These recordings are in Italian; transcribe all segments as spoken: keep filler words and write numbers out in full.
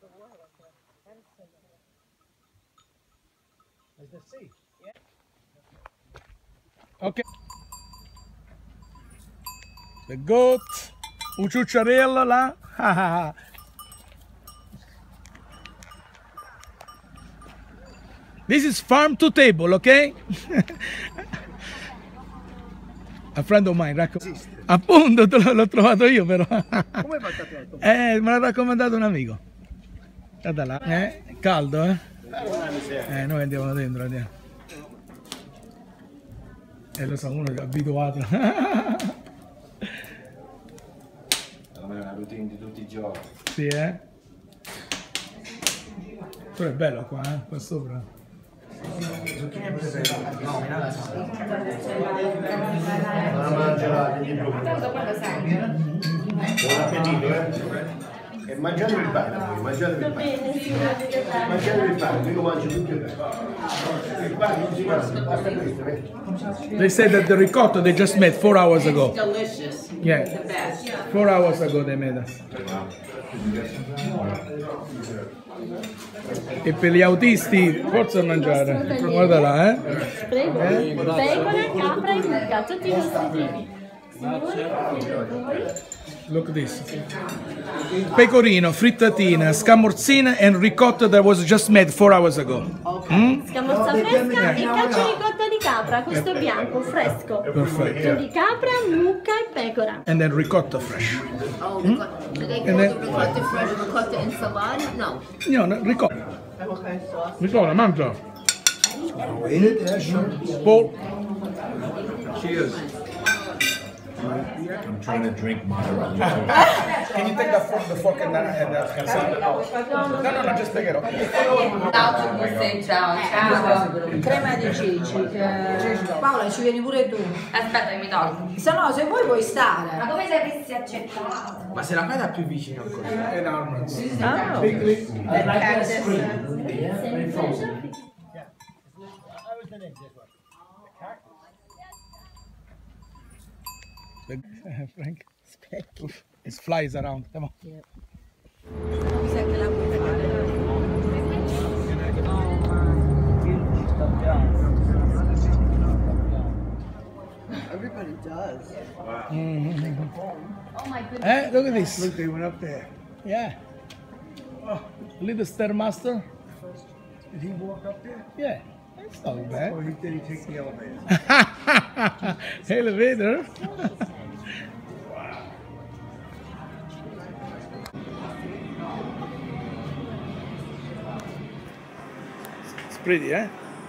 Ok. The goat. Un ciucciarello là. This is farm to table, ok? A friend of mine, raccom- appunto l'ho trovato io però. Come fa il trovato? Eh, me l'ha raccomandato un amico. Guarda là, eh? Caldo, eh? Eh, noi andiamo dentro, andiamo. Eh, lo so, uno è abituato. È una routine di tutti i giorni. Sì, eh? Però è bello qua, eh? Qua sopra. No, la mangia di blu. Buon appetito, eh? E mangiatevi il pane, mangiatevi il pane. Mangiatevi il pane, io mangio tutto il pane. Il pane non si mangia, basta questo, eh? They said that the ricotta they just made four hours ago. Delicious. Yeah, The best. four hours ago they made it. E per gli autisti forza mangiare. Guarda là, eh? Prego, pecora, capra e mucca, tutti i vostri tipi. Look at this. Pecorino, frittatina, scamorzina and ricotta that was just made four hours ago. Mm? Scamorza fresca e cacio ricotta di capra, questo è bianco, fresco. Perfetto. Quindi capra, mucca e pecora. And then ricotta fresh. Oh, ricotta. Do they call the ricotta fresh ricotta insalata? No. No, no, ricotta. Ricotta, mangia. Paul. Cheers. I'm trying to drink moderately. Can you take the fork, the fork and the, and the, and the No, no, no, just take it off. Ciao, ciao, ciao. Crema di ceci. Eh, Paola, ci vieni pure tu. Aspetta che mi tolgo. Se no, se vuoi puoi stare. Ma come se avessi accettato? Ma se la fai da più vicino ancora. Enorme. Oh. Big. Frank. Oof, it flies around. Come on. Everybody does. Mm-hmm. Oh my goodness. Eh, look at this. Look, they went up there. Yeah. Oh, little Stairmaster. Did he walk up there? Yeah. It's not bad. Or he, did he take the elevator? Elevator. It's pretty, eh?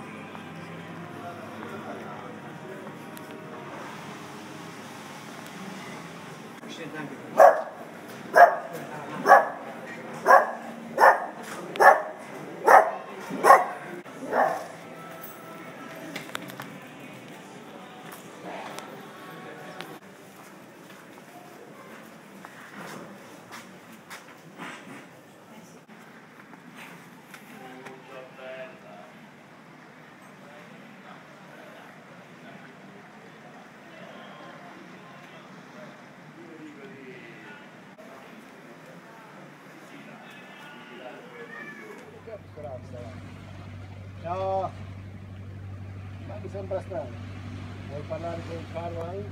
No, ma mi sembra strano. Vuoi parlare con Carlo anche?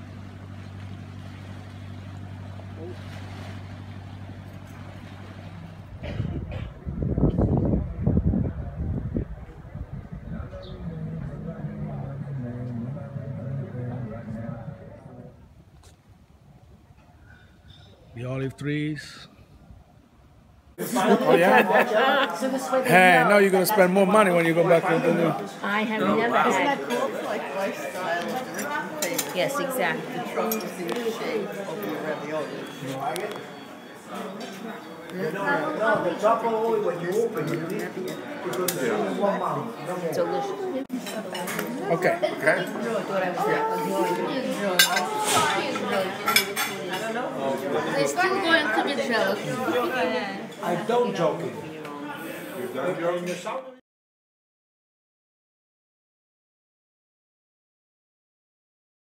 The olive trees. Oh yeah? Hey, now you're gonna spend more money when you go back to the I have never had. Yes, exactly. The trunk is in the shape of the ravioli. No, the chocolate when you open it, you can see in one mouth. Delicious. Okay. Okay. They're still going to the show. I don't joke it.